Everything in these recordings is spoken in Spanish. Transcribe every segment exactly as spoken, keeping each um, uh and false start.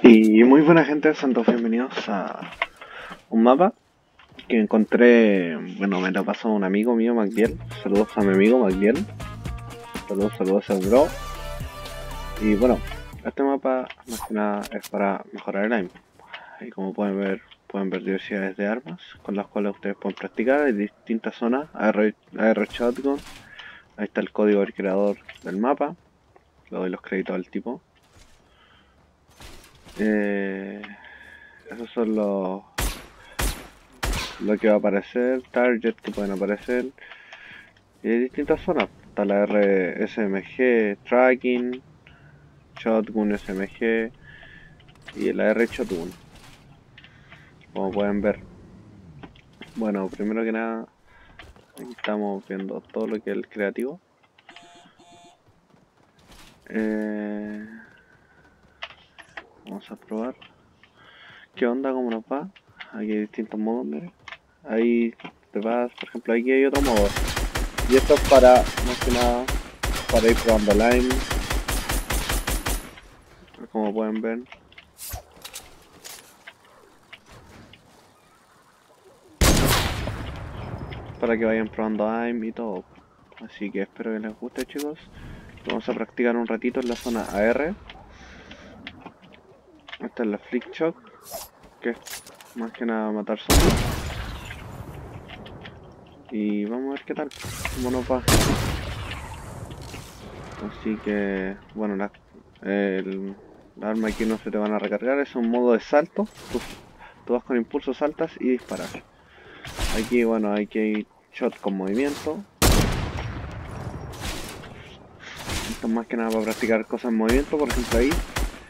Y muy buena gente, santos bienvenidos a un mapa que encontré, bueno, me lo pasó un amigo mío, Magdiel. Saludos a mi amigo Magdiel. Saludos, saludos al bro. Y bueno, este mapa más que nada es para mejorar el aim. Y como pueden ver, pueden ver diversidades de armas con las cuales ustedes pueden practicar. Hay distintas zonas, A R, A R Shotgun. Ahí está el código del creador del mapa. Le doy los créditos al tipo. Eh, esos son los lo que va a aparecer, target que pueden aparecer, y hay distintas zonas. Está la R S M G, tracking, shotgun S M G y la R shotgun, como pueden ver. Bueno, primero que nada, aquí estamos viendo todo lo que es el creativo. Eh, vamos a probar qué onda, cómo nos va. Aquí hay distintos modos, miren. Ahí te vas, por ejemplo, aquí hay otro modo. Y esto es para, más que nada, para ir probando line. Como pueden ver. Para que vayan probando aim y todo. Así que espero que les guste, chicos. Vamos a practicar un ratito en la zona A R. Esta es la Flick Shock, que es más que nada matar zombies. Y vamos a ver qué tal, cómo nos va. Así que, bueno, la, el, la arma aquí no se te van a recargar, es un modo de salto. Tú, tú vas con impulso, saltas y disparas. Aquí, bueno, hay que ir shot con movimiento. Esto es más que nada para practicar cosas en movimiento, por ejemplo ahí.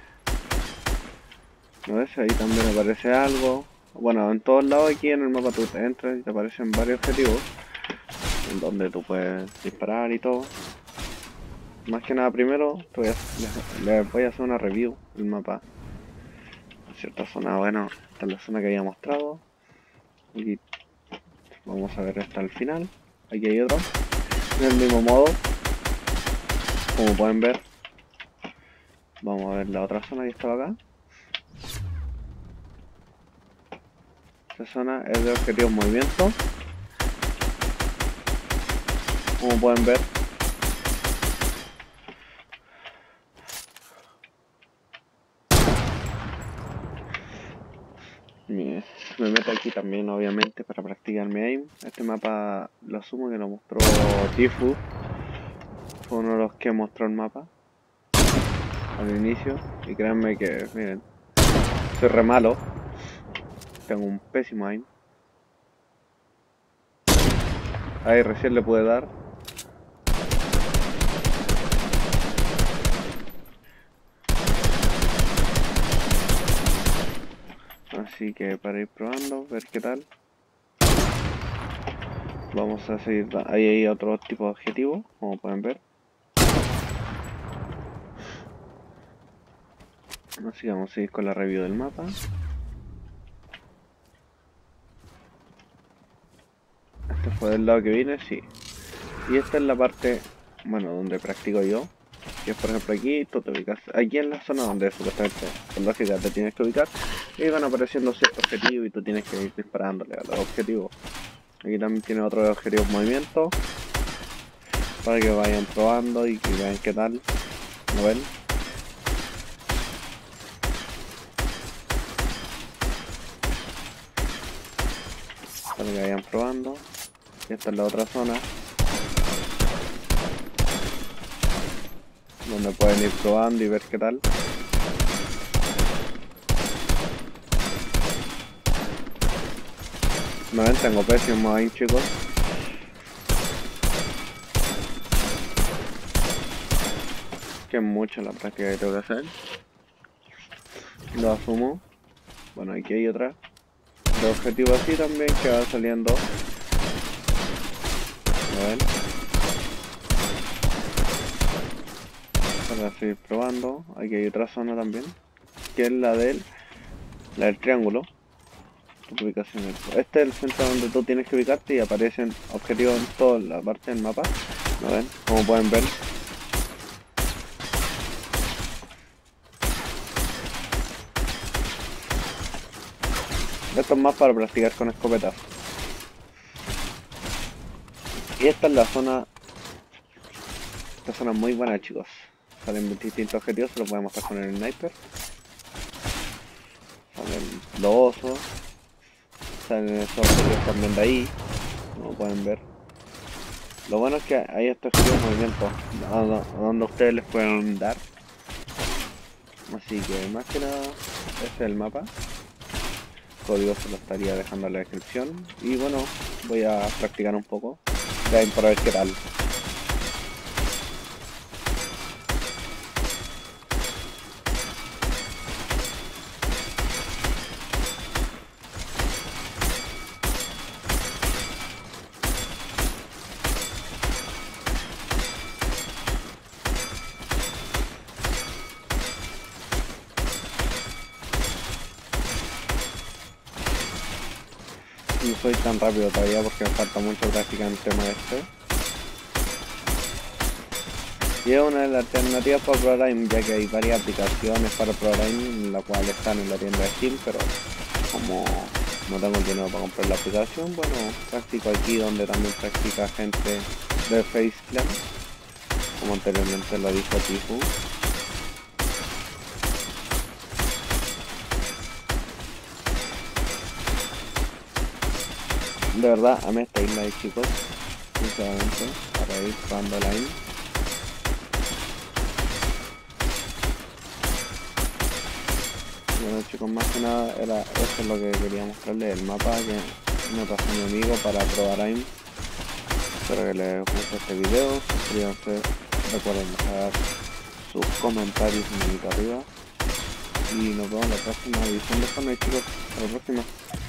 ¿No ves? Ahí también aparece algo. Bueno, en todos lados aquí en el mapa tú te entras y te aparecen varios objetivos en donde tú puedes disparar y todo. Más que nada primero te voy a, les, les voy a hacer una review del mapa. En cierta zona, bueno, esta es la zona que había mostrado. Aquí vamos a ver hasta el final. Aquí hay otro. En el mismo modo. Como pueden ver. Vamos a ver la otra zona que estaba acá. Esta zona es de objetivos movimiento. Como pueden ver. Me, me meto aquí también obviamente para practicar mi aim. Este mapa lo asumo que lo mostró Tifu. Fue uno de los que mostró el mapa al inicio. Y créanme que, miren, soy re malo. Tengo un pésimo aim. Ahí recién le pude dar. Así que para ir probando, ver qué tal. Vamos a seguir. Ahí hay otro tipo de objetivo, como pueden ver. Así que vamos a seguir con la review del mapa. Este fue del lado que vine, sí. Y esta es la parte, bueno, donde practico yo. Que es por ejemplo aquí, tú te ubicas aquí en la zona donde supuestamente con lógica te tienes que ubicar. Y van apareciendo ciertos objetivos y tú tienes que ir disparándole a los objetivos. Aquí también tiene otro objetivo en movimiento. Para que vayan probando y que vean qué tal. ¿No ven? Para que vayan probando. Y esta es la otra zona donde pueden ir probando y ver qué tal. No ven, tengo pésimo aim, chicos. Que es mucho la práctica que tengo que hacer. Lo asumo. Bueno, aquí hay otra de objetivo así también que va saliendo. A ver. Para seguir probando. Aquí hay otra zona también, que es la del, la del triángulo. Ubicación. Este es el centro donde tú tienes que ubicarte y aparecen objetivos en toda la parte del mapa. ¿No ven? Como pueden ver. esto es más para practicar con escopetas. Y esta es la zona. Esta zona es muy buena, chicos. Salen distintos objetivos, se los voy a mostrar con el sniper. Salen los osos. Salen esos objetivos también de ahí, como pueden ver. Lo bueno es que hay estos objetivos de movimiento a donde ustedes les pueden dar. Así que más que nada, este es el mapa. Código se lo estaría dejando en la descripción. Y bueno, voy a practicar un poco. Ya para ver qué tal. No soy tan rápido todavía porque me falta mucho práctica en el tema este. Y es una de las alternativas para ProLine, ya que hay varias aplicaciones para ProLine, las cuales están en la tienda de Steam, pero como no tengo el dinero para comprar la aplicación, bueno, practico aquí donde también practica gente de FaceClan, como anteriormente lo dijo Tifu. De verdad, amé esta isla de chicos, sinceramente, para ir jugando line. Bueno chicos, más que nada era eso es lo que quería mostrarles, el mapa que me pasó mi amigo para probar AIM. Espero que les guste este video, suscríbanse, recuerden dejar sus comentarios en el arriba y nos vemos en la próxima edición de Fortnite chicos, hasta la próxima.